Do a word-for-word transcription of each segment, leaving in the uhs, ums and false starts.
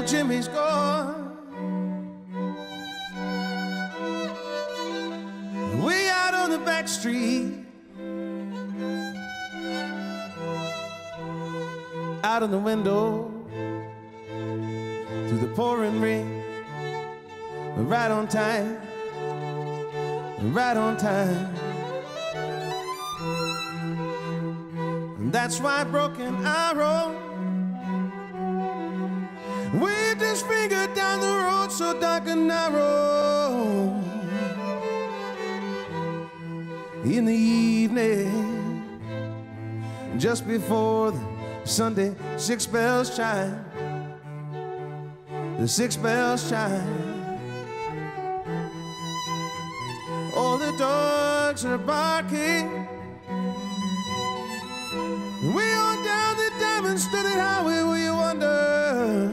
Little Jimmy's gone. Way out on the back street, out of the window, through the pouring rain, right on time, right on time. And that's why Broken Arrow waved his finger down the road so dark and narrow. In the evening, just before the Sunday six bells chime, the six bells chime. All the dogs are barking. Way on down the diamond-studded highway where you wonder,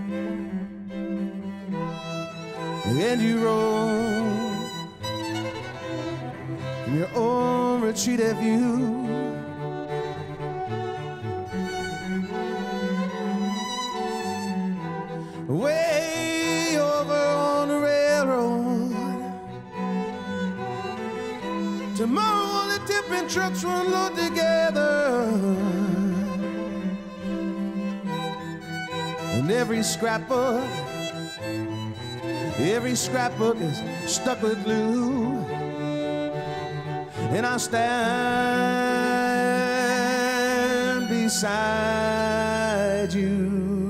and you roll from your own retreated view. Way over on the railroad. Tomorrow all the tipping trucks will load together, and every scrapbook, every scrapbook is stuck with glue. And I'll stand beside you,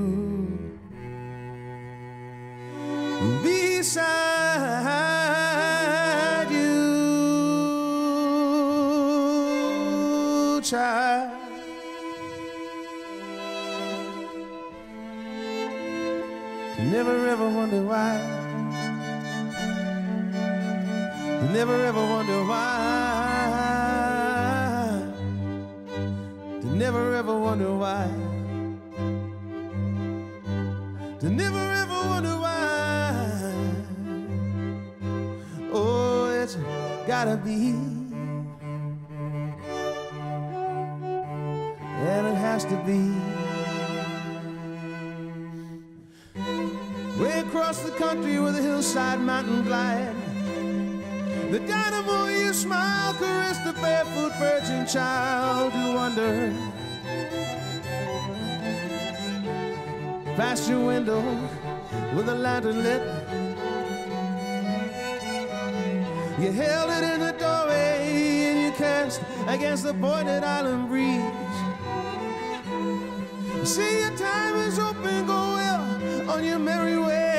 beside you, child. Never ever wonder why. Never ever wonder why. Never ever wonder why. Never ever wonder why. Oh, it's gotta be, and it has to be. Way across the country where the hillside mountain glide, the dynamo you smile caress the barefoot virgin child who wonder. Past your window with a lantern lit, you held it in the doorway and you cast against the pointed island breeze. See your time is open, go well on your merry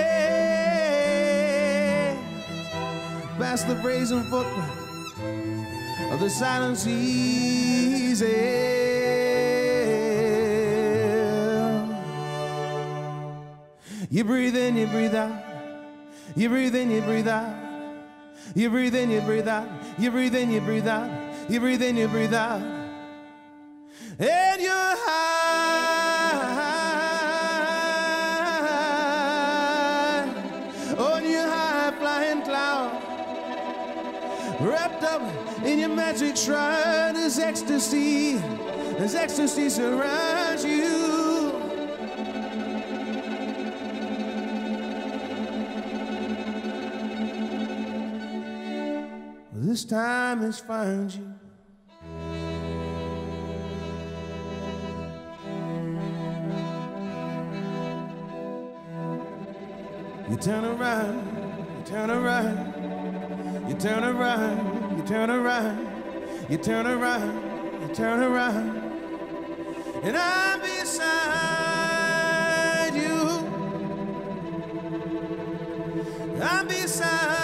way, past the brazen footprint of the silent seas. You breathe in, you breathe out. You breathe in, you breathe out. You breathe in, you breathe out. You breathe in, you breathe out. You breathe in, you breathe out. And you're high on your high flying cloud, wrapped up in your magic shrine as ecstasy, as ecstasy surrounds you. This time has found you. You turn around, you turn around, you turn around, you turn around, you turn around, you turn around, and I'm beside you. I'm beside.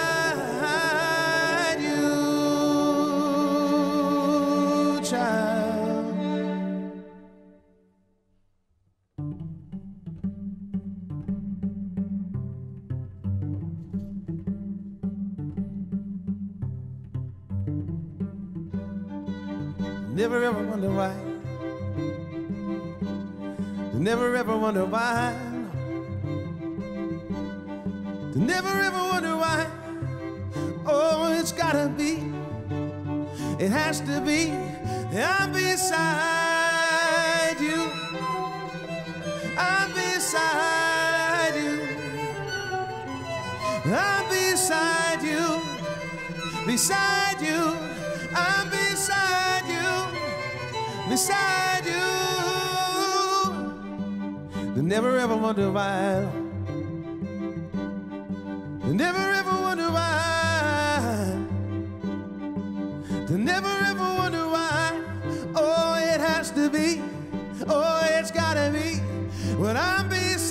Never ever wonder why. Never ever wonder why. Never ever wonder why. Oh, it's gotta be. It has to be. I'm beside you. I'm beside I'm beside you, beside you, I'm beside you, beside you. They never ever wonder why. They never ever wonder why. They never ever wonder why. Oh, it has to be. Oh, it's gotta be when I'm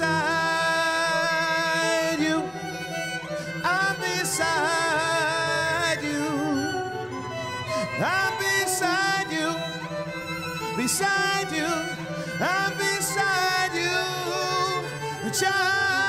beside you. I'm beside you. I'm beside you. Beside you. I'm beside you. Child.